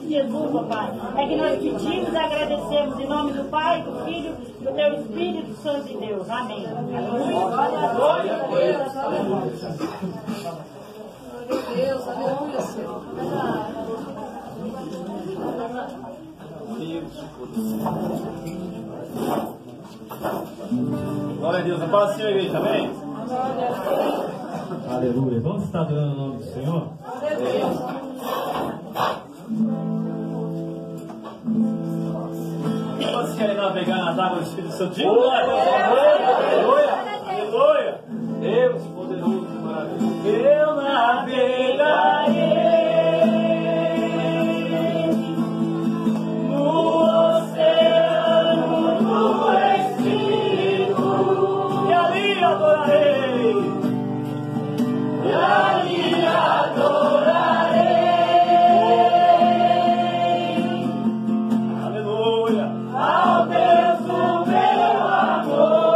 de Jesus, ó Pai. É que nós pedimos e agradecemos em nome do Pai, do Filho e do Teu Espírito Santo de Deus. Amém. Glória a Deus. Deus, aleluia, Senhor. Glória a Deus. A paz do Senhor, igreja, amém? Aleluia. Vamos estar adorando o nome do Senhor? Quantos querem navegar nas águas do Espírito Santo? Diga glória a Deus. Aleluia. Aleluia. Deus poderoso, maravilhoso. Eu navegarei no oceano do Espírito e ali adorarei. E ali adorarei. Aleluia. Ao Deus do meu amor.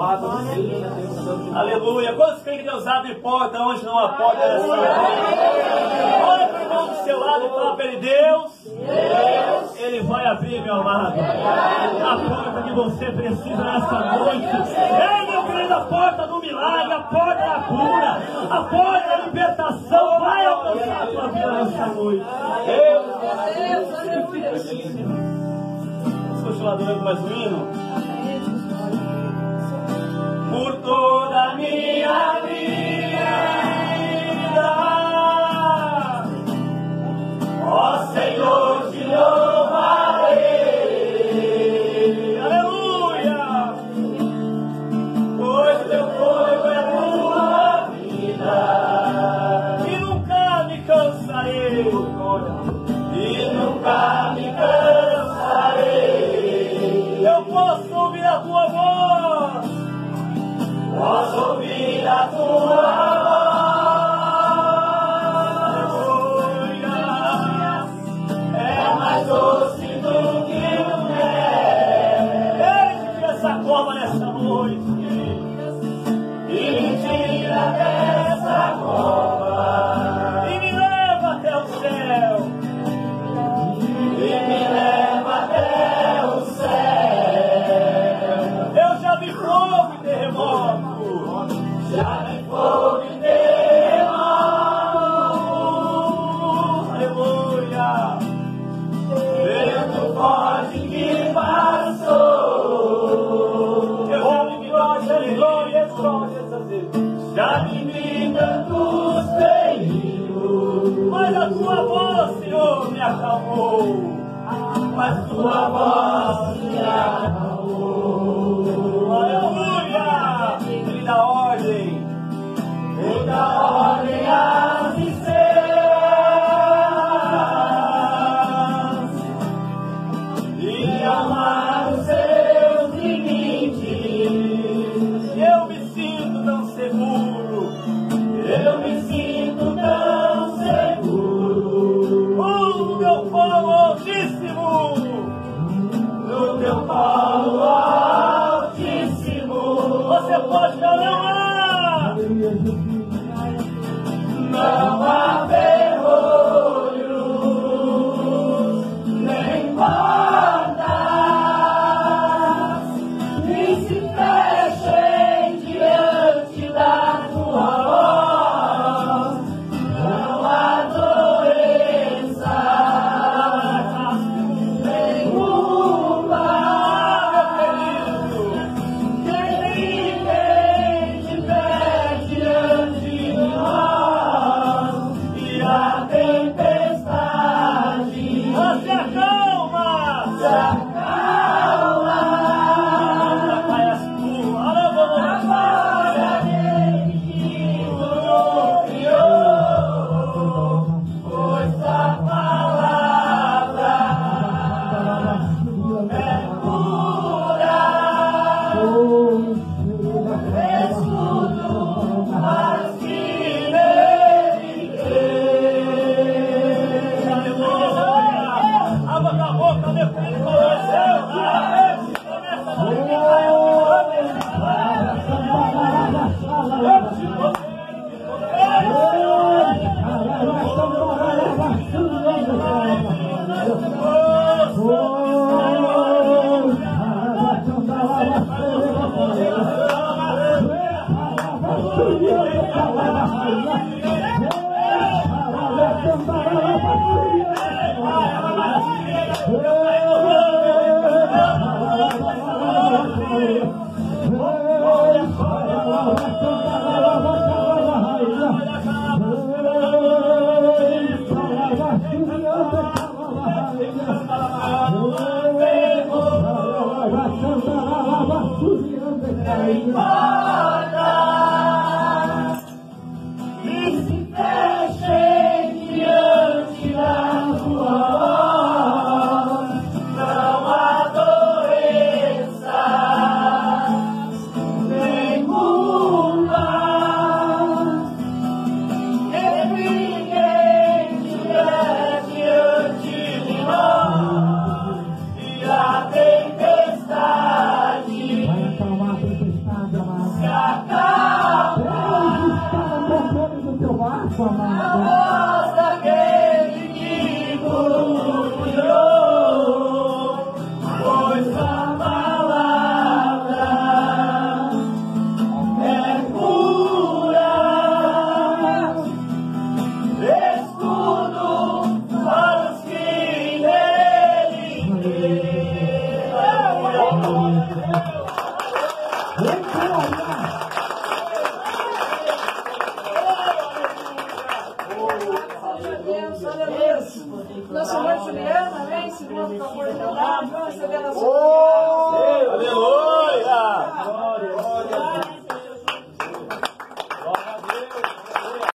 Aleluia. Quantos creem que Deus abre porta onde não há porta nessa noite? Olha para o irmão do seu lado e fala para ele: Deus, Ele vai abrir, meu amado, a porta que você precisa nessa noite. Ei, meu querido, a porta do milagre, a porta da cura, a porta da libertação vai alcançar a tua vida nessa noite. Vamos continuar adorando mais um hino? Por toda a minha vida, ó Senhor, te louvarei, aleluia, pois teu fogo é tua vida, e nunca me cansarei, e nunca me cansarei. Eu posso ouvir a tua voz, posso ouvir a tua voz, é mais doce do que o mel. Ele te tira essa cova nessa noite e me tira dessa cova e me leva até o céu, e me leva até o céu. Eu já vi fogo e terremoto, já vi fogo e terremoto, aleluia, vento forte que passou. Eu já vivi glórias a Deus, já vivi tantos perigos, mas a tua voz, Senhor, me acalmou, mas tua voz me acalmou, aleluia. Ele dá ordem às estrelas e amar os seus limites. Eu me sinto tão seguro, eu me sinto tão seguro, no meu colo altíssimo, no teu colo altíssimo. Você pode clamar. Não há ferrolhos, nem portas, nem se fechem diante da tua voz. Não há doença, nenhuma, ninguém de pé diante de nós. E a tempestade se acalma, se acalma. Vai as tuas, trabalha nele que o criou, pois a palavra é pura, escudo mas que nele crê. Aleluia. Abra a boca, meu filho, floresceu. Começa a voz daquele que cuidou, pois a palavra é pura, escudo para os que nele creem. Deus, aleluia. Nosso irmão Juliana, amém? Segundo, por favor, então, vamos receber a nossa Aleluia!